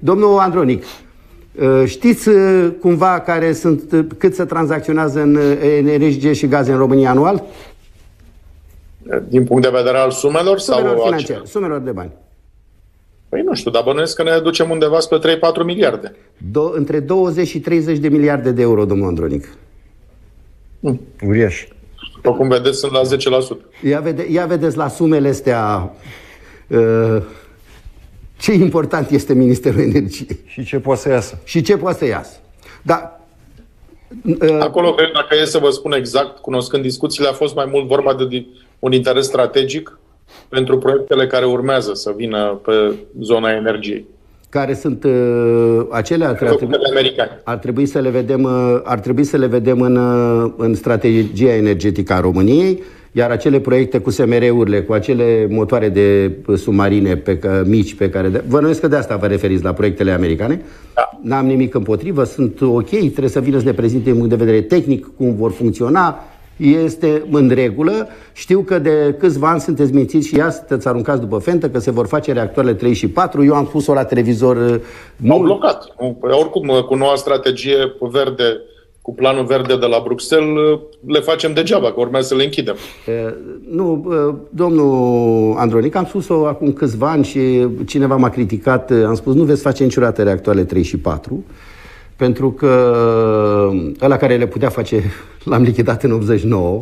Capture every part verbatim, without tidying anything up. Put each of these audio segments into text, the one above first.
Domnul Andronic, știți cumva care sunt, cât se tranzacționează în energie și gaze în România anual? Din punct de vedere al sumelor? Sumelor sau financiare, sumelor de bani. Păi nu știu, dar bănuiesc că ne ducem undeva spre trei patru miliarde. Do între douăzeci și treizeci de miliarde de euro, domnul Andronic. Hmm. Uriaș. După cum vedeți, sunt la zece la sută. Ia, vede, ia vedeți la sumele astea uh, ce important este Ministerul Energiei. Și ce poate să iasă. Și ce poate să iasă. Dar acolo, cred, dacă e să vă spun exact, cunoscând discuțiile, a fost mai mult vorba de un interes strategic pentru proiectele care urmează să vină pe zona energiei. Care sunt uh, acelea? Ar trebui, ar trebui să le vedem, uh, ar trebui să le vedem în, uh, în strategia energetică a României, iar acele proiecte cu S M R-urile, cu acele motoare de submarine pe, mici pe care... De, vă nuiesc că de asta vă referiți la proiectele americane. Da. N-am nimic împotrivă, sunt ok, trebuie să vină să ne prezinte din punct de vedere tehnic cum vor funcționa. Este în regulă. Știu că de câțiva ani sunteți mințiți și ia sunteți aruncați după fentă că se vor face reactoarele trei și patru. Eu am spus-o la televizor. Au blocat. Oricum, cu noua strategie verde, cu planul verde de la Bruxelles, le facem degeaba, că urmează să le închidem. Nu, domnul Andronic, am spus-o acum câțiva ani și cineva m-a criticat. Am spus, nu veți face niciodată reactoarele trei și patru. Pentru că ăla care le putea face l-am lichidat în optzeci și nouă.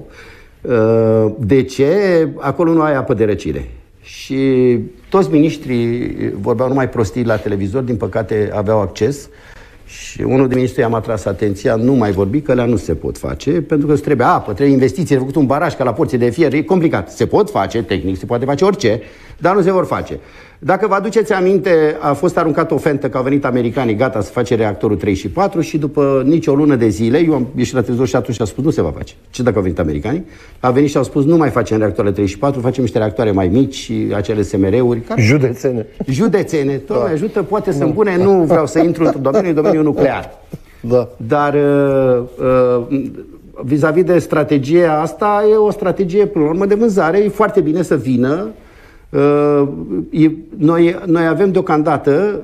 De ce? Acolo nu ai apă de răcire. Și toți miniștrii vorbeau numai prostii la televizor, din păcate aveau acces. Și unul din miniștri i-am atras atenția, nu mai vorbi, că alea nu se pot face, pentru că îți trebuie apă, trebuie investiții, de făcut un baraj ca la Porții de Fier, e complicat. Se pot face, tehnic, se poate face orice, dar nu se vor face. Dacă vă aduceți aminte, a fost aruncat o fentă că au venit americanii, gata să face reactorul trei și patru și după nici o lună de zile, eu am ieșit la televizor și atunci a spus, nu se va face. Ce dacă au venit americanii? A venit și au spus, nu mai facem reactoarele trei și patru, facem niște reactoare mai mici și acele S M R-uri. Care... Județene. Județene, tot da. Ajută, poate să îmbune, nu vreau să intru într-un domeniu, domeniul nuclear. Da. Dar vis-a-vis -vis de strategia asta, e o strategie, până la urmă, de vânzare. E foarte bine să vină. Uh, e, noi, noi avem deocamdată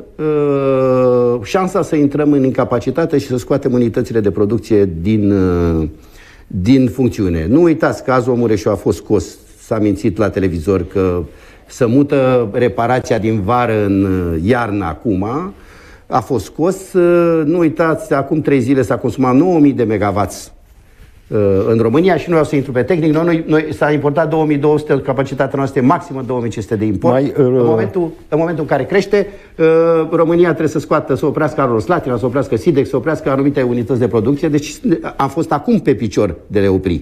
uh, șansa să intrăm în incapacitate și să scoatem unitățile de producție din, uh, din funcțiune. Nu uitați că azi Mureșu a fost scos, s-a mințit la televizor că să mută reparația din vară în iarnă acum. A fost scos. Uh, nu uitați, acum trei zile s-a consumat nouă mii de megawatts în România și nu vreau să intru pe tehnic. Noi, noi, noi s-a importat două mii două sute, capacitatea noastră e maximă două mii cinci sute de import. Mai, uh, în, momentul, în momentul în care crește, uh, România trebuie să scoată, să oprească Aroslatina, să oprească Sidex, să oprească anumite unități de producție. Deci am fost acum pe picior de le opri.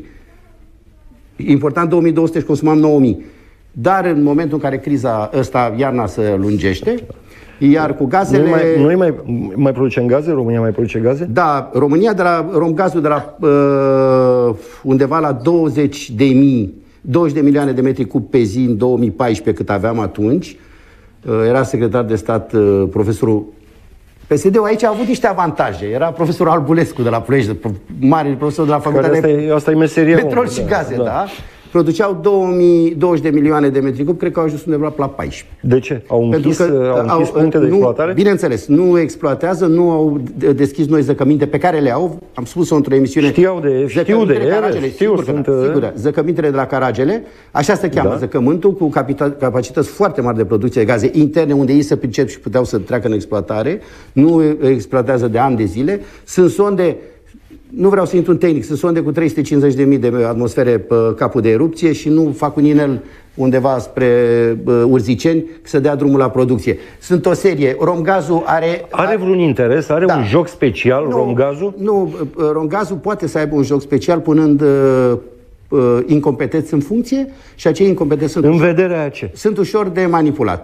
Importam două mii două sute și consumam nouă mii. Dar în momentul în care criza ăsta, iarna se lungește, iar cu gazele... Noi mai, noi mai, mai producem gaze? România mai produce gaze? Da, România, de la Romgazul, de la uh, undeva la douăzeci de mii, douăzeci de milioane de metri cub pe zi în două mii paisprezece, cât aveam atunci. Uh, era secretar de stat uh, profesorul... P S D-ul aici a avut niște avantaje. Era profesorul Albulescu de la Ploiești, mare profesor de la facultatea de asta e meseria petrol om, și da, gaze, da. da. Produceau două mii douăzeci de milioane de metri cub, cred că au ajuns undeva la paisprezece. De ce? Au închis, că, au închis au, puncte de nu, exploatare? Bineînțeles, nu exploatează, nu au deschis noi zăcăminte pe care le au. Am spus-o într-o emisiune. Știau de, știu de ele, Caragele, știu, sigur, sunt... da, sigur, zăcămintele de la Caragele, așa se cheamă, da. Zăcământul, cu capacități foarte mari de producție de gaze interne, unde ei se pricep și puteau să treacă în exploatare. Nu exploatează de ani de zile. Sunt sonde. Nu vreau să intru în tehnic, sunt sonde cu trei sute cincizeci de mii de atmosfere pe capul de erupție și nu fac un inel undeva spre uh, Urziceni să dea drumul la producție. Sunt o serie. Romgazul are... Are vreun interes? Are da. un joc special, nu, Romgazul? Nu, Romgazul poate să aibă un joc special punând uh, uh, incompetenți în funcție și acei incompetenți sunt... În vederea ce? Sunt ușor de manipulat.